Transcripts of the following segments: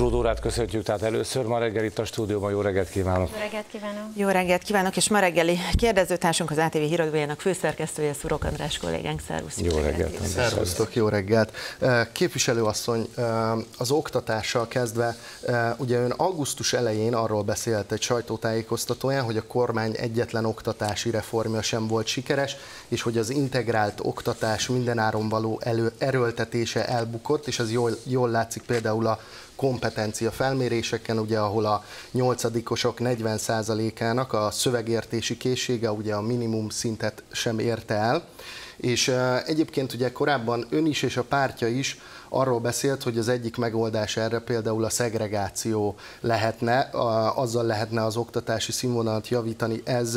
Túródórát köszöntjük, tehát először ma reggel itt a stúdióban. Jó reggelt kívánok! Jó reggelt kívánok! Jó reggelt kívánok, és ma reggeli kérdezőtársunk az ATV híradójának főszerkesztője, Szurok András kollégánk. Szervusz! Jó reggelt! Szervusztok, jó reggelt! Képviselőasszony, az oktatással kezdve, ugye ön augusztus elején arról beszélt egy sajtótájékoztatóján, hogy a kormány egyetlen oktatási reformja sem volt sikeres, és hogy az integrált oktatás mindenáron való erőltetése elbukott, és ez jól látszik például a kompetencia felméréseken, ugye, ahol a 8-osok 40%-ának a szövegértési készsége ugye a minimum szintet sem érte el. És egyébként ugye korábban ön is és a pártja is arról beszélt, hogy az egyik megoldás erre például a szegregáció lehetne, azzal lehetne az oktatási színvonalat javítani. Ez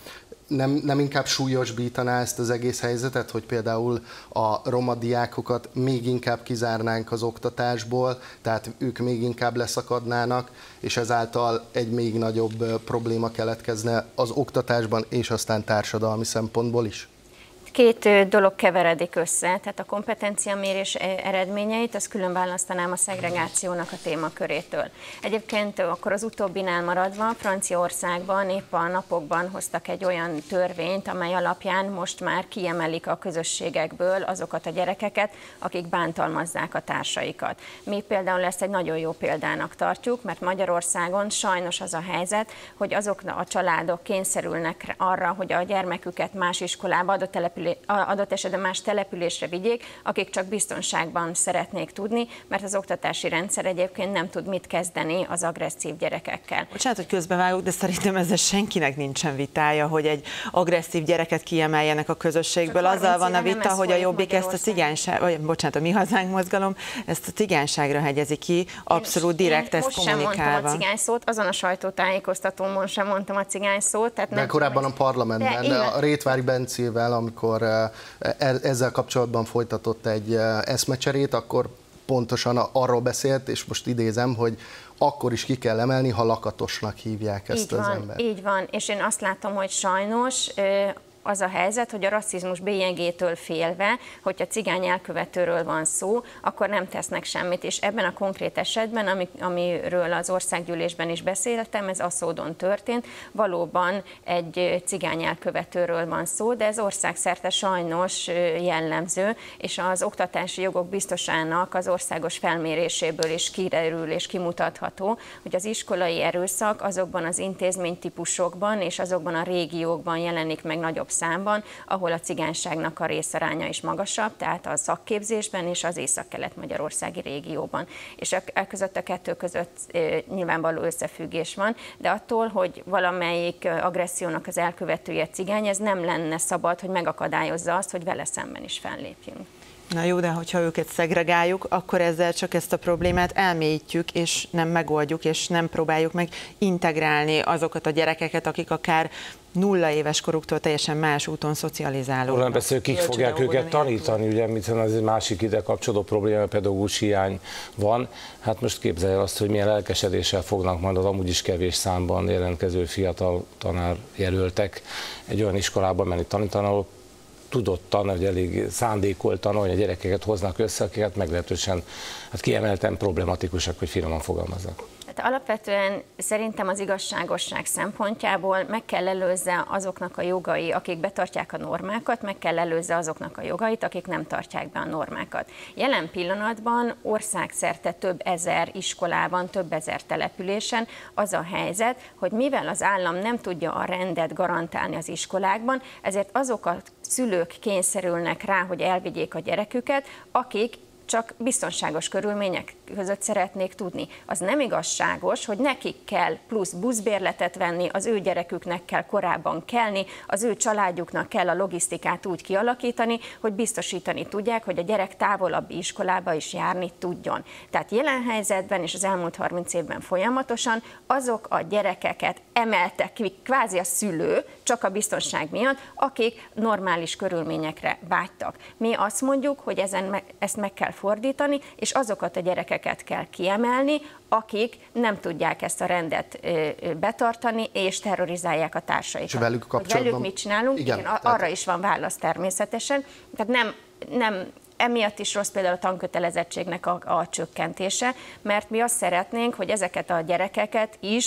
nem inkább súlyosbítaná ezt az egész helyzetet, hogy például a roma diákokat még inkább kizárnánk az oktatásból, tehát ők még inkább leszakadnának, és ezáltal egy még nagyobb probléma keletkezne az oktatásban, és aztán társadalmi szempontból is? Két dolog keveredik össze, tehát a kompetenciamérés eredményeit, azt külön választanám a szegregációnak a témakörétől. Egyébként akkor az utóbbinál maradva, Franciaországban épp a napokban hoztak egy olyan törvényt, amely alapján most már kiemelik a közösségekből azokat a gyerekeket, akik bántalmazzák a társaikat. Mi például ezt egy nagyon jó példának tartjuk, mert Magyarországon sajnos az a helyzet, hogy azok a családok kényszerülnek arra, hogy a gyermeküket más iskolába, adott esetben más településre vigyék, akik csak biztonságban szeretnék tudni, mert az oktatási rendszer egyébként nem tud mit kezdeni az agresszív gyerekekkel. Bocsánat, hogy közbevágok, de szerintem ezzel senkinek nincsen vitája, hogy egy agresszív gyereket kiemeljenek a közösségből. Azzal van a vita, hogy a Jobbik ezt a a Mi Hazánk mozgalom ezt a cigányságra hegyezi ki, abszolút direkt ezt kommunikálva. Most sem mondtam a cigány szót, azon a sajtótájékoztatómon sem mondtam a cigány szót. Tehát de korábban a parlamentben, de a Rétvári Bencével, amikor ezzel kapcsolatban folytatott egy eszmecserét, akkor pontosan arról beszélt, és most idézem, hogy akkor is ki kell emelni, ha lakatosnak hívják ezt az embert. Így van, és én azt látom, hogy sajnos az a helyzet, hogy a rasszizmus bélyegétől félve, hogyha cigány elkövetőről van szó, akkor nem tesznek semmit, és ebben a konkrét esetben, amiről az országgyűlésben is beszéltem, ez Aszódon történt, valóban egy cigány elkövetőről van szó, de ez országszerte sajnos jellemző, és az oktatási jogok biztosának az országos felméréséből is kiderül és kimutatható, hogy az iskolai erőszak azokban az intézménytípusokban és azokban a régiókban jelenik meg nagyobb számban, ahol a cigányságnak a részaránya is magasabb, tehát a szakképzésben és az észak-kelet-magyarországi régióban. És között a kettő között nyilvánvaló összefüggés van, de attól, hogy valamelyik agressziónak az elkövetője cigány, ez nem lenne szabad, hogy megakadályozza azt, hogy vele szemben is fellépjünk. Na jó, de hogyha őket szegregáljuk, akkor ezzel csak ezt a problémát elmélyítjük, és nem megoldjuk, és nem próbáljuk meg integrálni azokat a gyerekeket, akik akár 0 éves koruktól teljesen más úton szocializálódnak. Róla beszélünk, kik fogják őket tanítani, ugye, hiszen az egy másik ide kapcsolódó probléma, pedagógus hiány van. Hát most képzelje azt, hogy milyen lelkesedéssel fognak majd az amúgy is kevés számban jelentkező fiatal tanárjelöltek egy olyan iskolába menni tanítani, ahol tudottan, hogy elég szándékoltan olyan gyerekeket hoznak össze, akiket meglehetősen kiemelten problematikusak, hogy finoman fogalmazzak. Hát alapvetően szerintem az igazságosság szempontjából meg kell előzze azoknak a jogai, akik betartják a normákat, meg kell előzze azoknak a jogait, akik nem tartják be a normákat. Jelen pillanatban országszerte több ezer iskolában, több ezer településen az a helyzet, hogy mivel az állam nem tudja a rendet garantálni az iskolákban, ezért azok a szülők kényszerülnek rá, hogy elvigyék a gyereküket, akik csak biztonságos körülmények között szeretnék tudni. Az nem igazságos, hogy nekik kell plusz buszbérletet venni, az ő gyereküknek kell korábban kelni, az ő családjuknak kell a logisztikát úgy kialakítani, hogy biztosítani tudják, hogy a gyerek távolabbi iskolába is járni tudjon. Tehát jelen helyzetben és az elmúlt 30 évben folyamatosan azok a gyerekeket emeltek ki, kvázi a szülő, csak a biztonság miatt, akik normális körülményekre vágytak. Mi azt mondjuk, hogy ezt meg kell fordítani, és azokat a gyerekeket kell kiemelni, akik nem tudják ezt a rendet betartani, és terrorizálják a társaikat. És velük kapcsolatban... Velük mit csinálunk? Igen, arra is van válasz természetesen. Tehát nem emiatt is rossz például a tankötelezettségnek a csökkentése, mert mi azt szeretnénk, hogy ezeket a gyerekeket is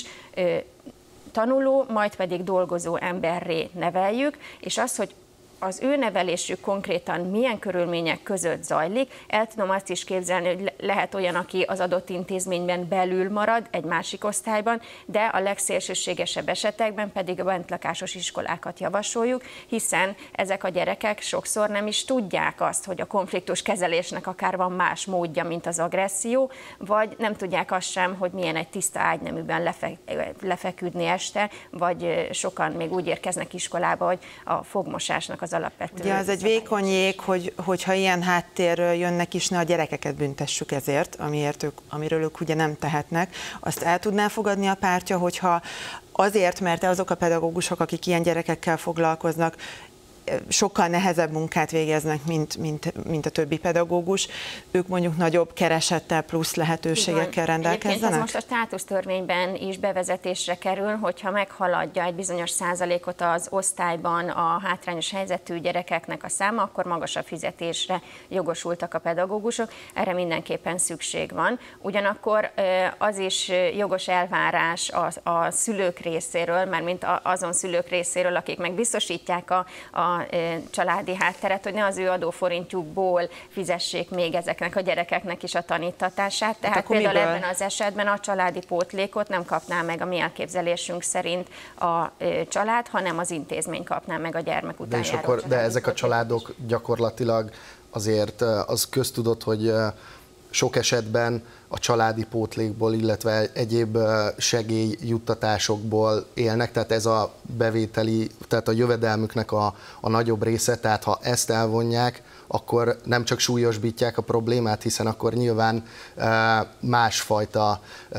tanuló, majd pedig dolgozó emberré neveljük, és az, hogy az ő nevelésük konkrétan milyen körülmények között zajlik, el tudom azt is képzelni, hogy lehet olyan, aki az adott intézményben belül marad, egy másik osztályban, de a legszélsőségesebb esetekben pedig a bentlakásos iskolákat javasoljuk, hiszen ezek a gyerekek sokszor nem is tudják azt, hogy a konfliktus kezelésnek akár van más módja, mint az agresszió, vagy nem tudják azt sem, hogy milyen egy tiszta ágyneműben lefeküdni este, vagy sokan még úgy érkeznek iskolába, hogy a fogmosásnak az alapvető. Ugye az egy vékony jég, hogyha ilyen háttérről jönnek is, ne a gyerekeket büntessük ezért, amiről ők ugye nem tehetnek. Azt el tudná fogadni a pártja, hogyha azért, mert azok a pedagógusok, akik ilyen gyerekekkel foglalkoznak, sokkal nehezebb munkát végeznek, mint a többi pedagógus, ők mondjuk nagyobb keresettel plusz lehetőségekkel rendelkezzenek? Egyébként ez most a státusztörvényben is bevezetésre kerül, hogyha meghaladja egy bizonyos százalékot az osztályban a hátrányos helyzetű gyerekeknek a száma, akkor magasabb fizetésre jogosultak a pedagógusok, erre mindenképpen szükség van. Ugyanakkor az is jogos elvárás a szülők részéről, mármint azon szülők részéről, akik meg biztosítják a családi hátteret, hogy ne az ő adóforintjukból fizessék még ezeknek a gyerekeknek is a tanítatását. Tehát például ebben az esetben a családi pótlékot nem kapná meg a mi elképzelésünk szerint a család, hanem az intézmény kapná meg a gyermek után járó. De ezek a családok gyakorlatilag azért az köztudott, hogy sok esetben a családi pótlékból, illetve egyéb segélyjuttatásokból élnek, tehát ez a bevételi, tehát a jövedelmüknek a nagyobb része, tehát ha ezt elvonják, akkor nem csak súlyosbítják a problémát, hiszen akkor nyilván másfajta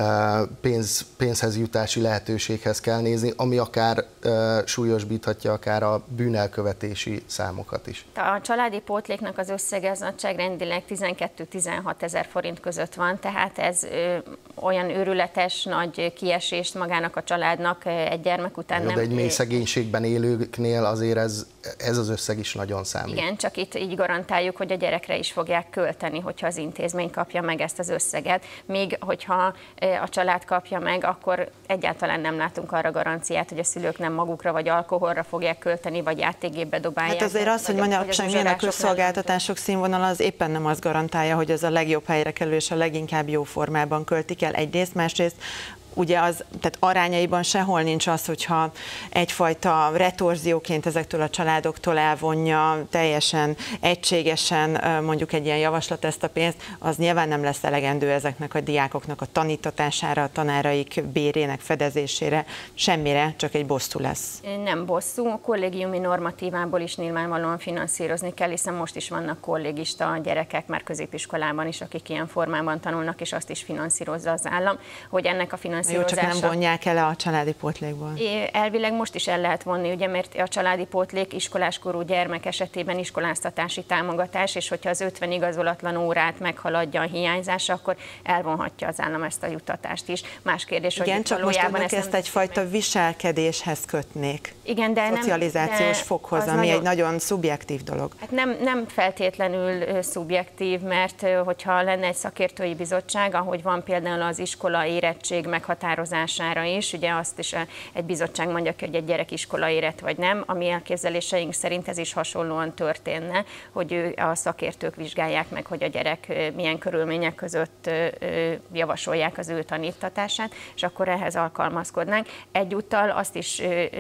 pénzhez jutási lehetőséghez kell nézni, ami akár súlyosbíthatja akár a bűnelkövetési számokat is. A családi pótléknak az összege az nagyságrendileg 12-16 ezer forint között van, tehát ez olyan őrületes nagy kiesést magának a családnak egy gyermek után nem. De egy mély szegénységben élőknél azért ez az összeg is nagyon számít. Igen, csak itt így garantáljuk, hogy a gyerekre is fogják költeni, hogyha az intézmény kapja meg ezt az összeget. Míg hogyha a család kapja meg, akkor egyáltalán nem látunk arra garanciát, hogy a szülők nem magukra vagy alkoholra fogják költeni, vagy játékgépbe dobálják. Hát azért az, hogy manapság milyen a közszolgáltatások színvonala, az éppen nem azt garantálja, hogy ez a legjobb helyre kerül és a leginkább jó formában költik el egyrészt, másrészt ugye tehát arányaiban sehol nincs az, hogyha egyfajta retorzióként ezektől a családoktól elvonja teljesen egységesen mondjuk egy ilyen javaslat ezt a pénzt, az nyilván nem lesz elegendő ezeknek a diákoknak a tanítatására, a tanáraik bérének fedezésére, semmire, csak egy bosszú lesz. Nem bosszú, a kollégiumi normatívából is nyilvánvalóan finanszírozni kell, hiszen most is vannak kollégista gyerekek már középiskolában is, akik ilyen formában tanulnak, és azt is finanszírozza az állam, hogy ennek a finanszírozása. Jó, csak nem vonják el a családi pótlékból. Elvileg most is el lehet vonni, ugye, mert a családi pótlék iskoláskorú gyermek esetében iskoláztatási támogatás, és hogyha az 50 igazolatlan órát meghaladja a hiányzása, akkor elvonhatja az állam ezt a juttatást is. Más kérdés, igen, hogy csak valójában most ezt egyfajta viselkedéshez kötnék. Igen, de szocializációs fokhoz, ami egy nagyon szubjektív dolog. Hát nem feltétlenül szubjektív, mert hogyha lenne egy szakértői bizottság, ahogy van például az iskola érettség meghatározására is, ugye azt is egy bizottság mondja ki, hogy egy gyerek iskola érett vagy nem, a mi elképzeléseink szerint ez is hasonlóan történne, hogy a szakértők vizsgálják meg, hogy a gyerek milyen körülmények között javasolják az ő tanítatását, és akkor ehhez alkalmazkodnánk. Egyúttal azt is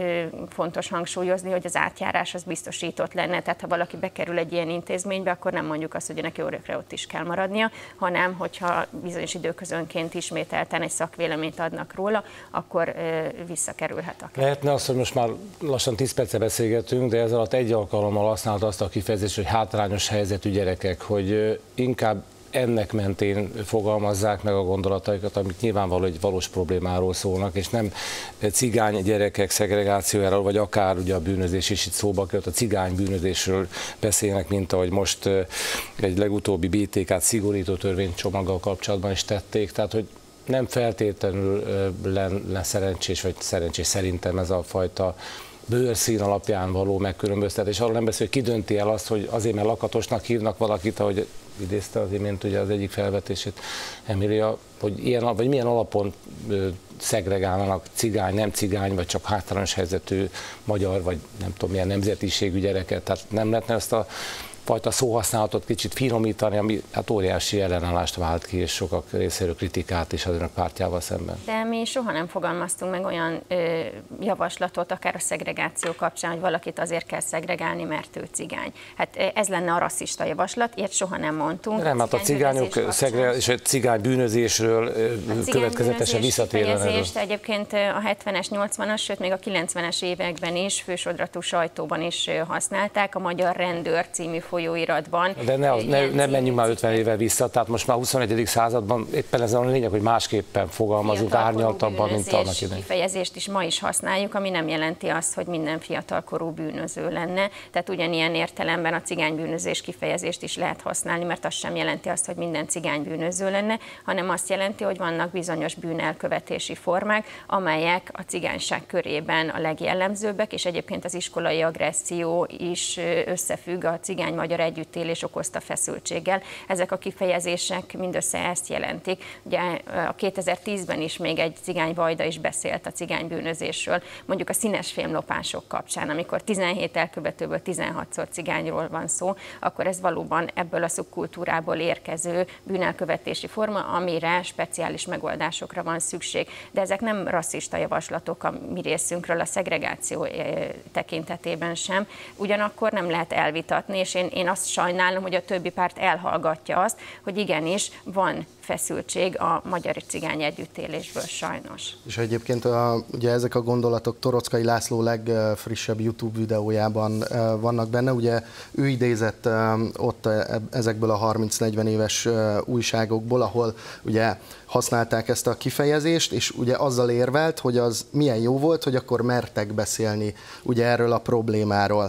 fontos hangsúlyozni, hogy az átjárás az biztosított lenne, tehát ha valaki bekerül egy ilyen intézménybe, akkor nem mondjuk azt, hogy neki örökre ott is kell maradnia, hanem hogyha bizonyos időközönként ismételten egy szakvéleményt adnak róla, akkor visszakerülhet akár. Lehetne azt, hogy most már lassan 10 perce beszélgetünk, de ez alatt egy alkalommal használta azt a kifejezést, hogy hátrányos helyzetű gyerekek, hogy inkább ennek mentén fogalmazzák meg a gondolataikat, amik nyilvánvaló egy valós problémáról szólnak, és nem cigány gyerekek szegregációjáról, vagy akár ugye a bűnözés is itt szóba került, a cigány bűnözésről beszélnek, mint ahogy most egy legutóbbi BTK-t szigorító törvénycsomaggal kapcsolatban is tették, tehát hogy nem feltétlenül lenne szerencsés, vagy szerencsés szerintem ez a fajta bőrszín alapján való megkülönböztetés. Arról nem beszél, hogy ki dönti el azt, hogy azért, mert lakatosnak hívnak valakit, ahogy idézte az imént ugye az egyik felvetését Emilia, hogy ilyen, vagy milyen alapon szegregálnak cigány, nem cigány, vagy csak hátrányos helyzetű magyar, vagy nem tudom milyen nemzetiségű gyereket. Tehát nem lehetne ezt a fajta szóhasználatot kicsit finomítani, ami hát óriási ellenállást vált ki, és sokak részéről kritikát is az önök pártjával szemben. De mi soha nem fogalmaztunk meg olyan javaslatot, akár a szegregáció kapcsán, hogy valakit azért kell szegregálni, mert ő cigány. Hát ez lenne a rasszista javaslat, ilyet soha nem mondtunk. Nem, hát a cigányok és a cigány bűnözésről következetesen visszatérve. Egyébként a 70-es, 80-as, sőt még a 90-es években is, fősodratú sajtóban is használták, a Magyar Rendőr című folyóiratban. De ne menjünk már 50 éve vissza, tehát most már 21. században éppen ez a lényeg, hogy másképpen fogalmazunk, árnyaltabban, mint annak idején. Kifejezést is ma is használjuk, ami nem jelenti azt, hogy minden fiatalkorú bűnöző lenne. Tehát ugyanilyen értelemben a cigánybűnözés kifejezést is lehet használni, mert az sem jelenti azt, hogy minden cigány bűnöző lenne, hanem azt jelenti, hogy vannak bizonyos bűnelkövetési formák, amelyek a cigányság körében a legjellemzőbbek, és egyébként az iskolai agresszió is összefügg a cigány-magyar együttélés okozta feszültséggel. Ezek a kifejezések mindössze ezt jelentik. Ugye a 2010-ben is még egy cigányvajda is beszélt a cigánybűnözésről, mondjuk a színes fémlopások kapcsán, amikor 17 elkövetőből 16-szor cigányról van szó, akkor ez valóban ebből a szubkultúrából érkező bűnelkövetési forma, amire speciális megoldásokra van szükség. De ezek nem rasszista javaslatok a mi részünkről, a szegregáció tekintetében sem. Ugyanakkor nem lehet elvitatni, és én azt sajnálom, hogy a többi párt elhallgatja azt, hogy igenis van feszültség a magyar cigány együttélésből sajnos. És egyébként ugye ezek a gondolatok Toroczkai László legfrissebb YouTube videójában vannak benne, ugye ő idézett ott ezekből a 30-40 éves újságokból, ahol ugye használták ezt a kifejezést, és ugye azzal érvelt, hogy az milyen jó volt, hogy akkor mertek beszélni ugye erről a problémáról.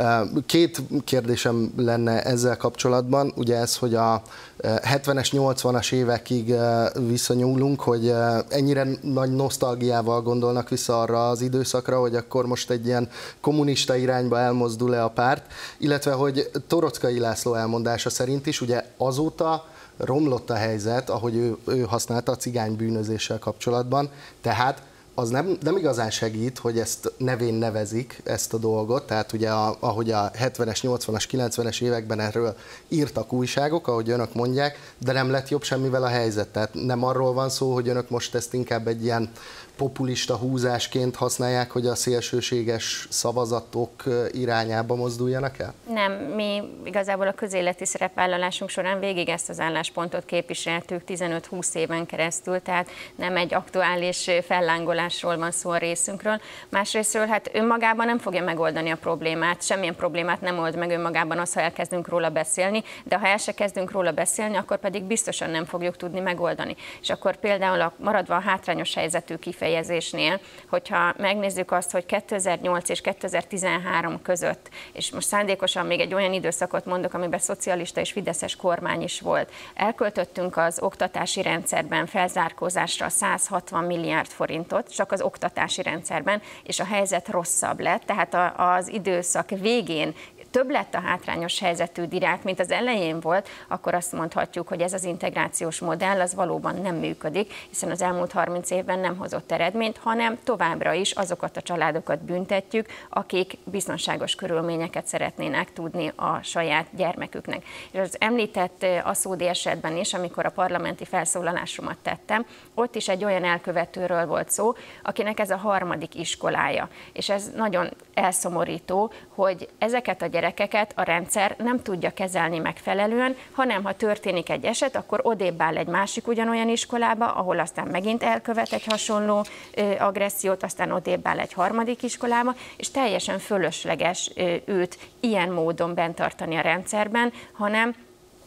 Két kérdésem lenne ezzel kapcsolatban, ugye ez, hogy a 70-es, 80-as évekig visszanyúlunk, hogy ennyire nagy nosztalgiával gondolnak vissza arra az időszakra, hogy akkor most egy ilyen kommunista irányba elmozdul-e a párt, illetve hogy Toroczkai László elmondása szerint is ugye azóta romlott a helyzet, ahogy ő használta a cigánybűnözéssel kapcsolatban, tehát az nem igazán segít, hogy ezt nevén nevezik, ezt a dolgot, tehát ugye ahogy a 70-es, 80-as, 90-es években erről írtak újságok, ahogy önök mondják, de nem lett jobb semmivel a helyzet. Tehát nem arról van szó, hogy önök most ezt inkább egy ilyen populista húzásként használják, hogy a szélsőséges szavazatok irányába mozduljanak el? Nem, mi igazából a közéleti szerepvállalásunk során végig ezt az álláspontot képviseltük 15-20 éven keresztül, tehát nem egy aktuális fellángolásról van szó a részünkről. Másrésztről hát önmagában nem fogja megoldani a problémát, semmilyen problémát nem old meg önmagában az, ha elkezdünk róla beszélni, de ha el se kezdünk róla beszélni, akkor pedig biztosan nem fogjuk tudni megoldani. És akkor például maradva a hátrányos helyzetű kifejezésnél, hogyha megnézzük azt, hogy 2008 és 2013 között, és most szándékosan még egy olyan időszakot mondok, amiben szocialista és fideszes kormány is volt, elköltöttünk az oktatási rendszerben felzárkózásra 160 milliárd forintot, csak az oktatási rendszerben, és a helyzet rosszabb lett, tehát az időszak végén több lett a hátrányos helyzetű dirák, mint az elején volt, akkor azt mondhatjuk, hogy ez az integrációs modell az valóban nem működik, hiszen az elmúlt 30 évben nem hozott eredményt, hanem továbbra is azokat a családokat büntetjük, akik biztonságos körülményeket szeretnének tudni a saját gyermeküknek. És az említett aszódi esetben is, amikor a parlamenti felszólalásomat tettem, ott is egy olyan elkövetőről volt szó, akinek ez a harmadik iskolája. És ez nagyon elszomorító, hogy ezeket a gyerekeket a rendszer nem tudja kezelni megfelelően, hanem ha történik egy eset, akkor odébb áll egy másik ugyanolyan iskolába, ahol aztán megint elkövet egy hasonló agressziót, aztán odébb áll egy harmadik iskolába, és teljesen fölösleges őt ilyen módon bent tartani a rendszerben, hanem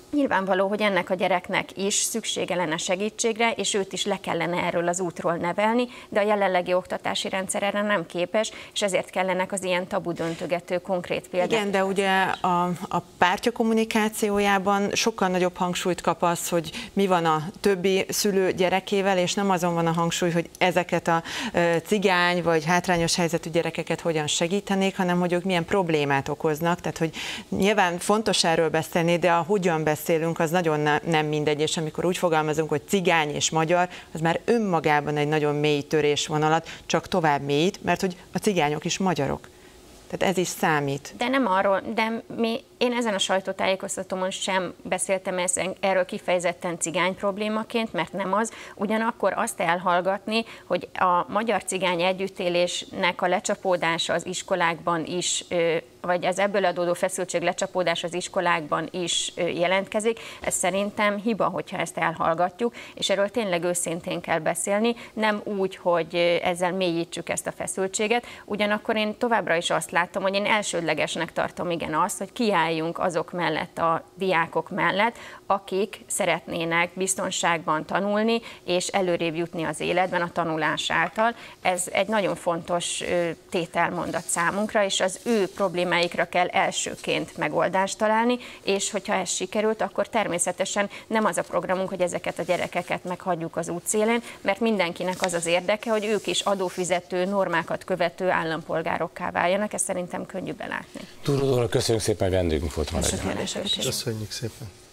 Nyilvánvaló, hogy ennek a gyereknek is szüksége lenne segítségre, és őt is le kellene erről az útról nevelni, de a jelenlegi oktatási rendszer erre nem képes, és ezért kellenek az ilyen tabudöntögető konkrét példák. Igen, de ugye a pártja kommunikációjában sokkal nagyobb hangsúlyt kap az, hogy mi van a többi szülő gyerekével, és nem azon van a hangsúly, hogy ezeket a cigány vagy hátrányos helyzetű gyerekeket hogyan segítenék, hanem hogy ők milyen problémát okoznak. Tehát, hogy nyilván fontos erről beszélni, de a hogyan beszélünk, az nagyon nem mindegy, és amikor úgy fogalmazunk, hogy cigány és magyar, az már önmagában egy nagyon mély törésvonalat, csak tovább mélyít, mert hogy a cigányok is magyarok. Tehát ez is számít. De nem arról, én ezen a sajtótájékoztatómon sem beszéltem erről kifejezetten cigány problémaként, mert nem az. Ugyanakkor azt elhallgatni, hogy a magyar-cigány együttélésnek a lecsapódása az iskolákban is, vagy az ebből adódó feszültség lecsapódás az iskolákban is jelentkezik, ez szerintem hiba, hogyha ezt elhallgatjuk, és erről tényleg őszintén kell beszélni, nem úgy, hogy ezzel mélyítsük ezt a feszültséget. Ugyanakkor én továbbra is azt látom, hogy én elsődlegesnek tartom azt, hogy kiálljunk azok mellett, a diákok mellett, akik szeretnének biztonságban tanulni, és előrébb jutni az életben a tanulás által. Ez egy nagyon fontos tételmondat számunkra, és az ő problémáikra kell elsőként megoldást találni, és hogyha ez sikerült, akkor természetesen nem az a programunk, hogy ezeket a gyerekeket meghagyjuk az útszélén, mert mindenkinek az az érdeke, hogy ők is adófizető, normákat követő állampolgárokká váljanak, ezt szerintem könnyű belátni. Túródóra köszönjük szépen, hogy vendégünk volt ma reggel. Köszönjük szépen.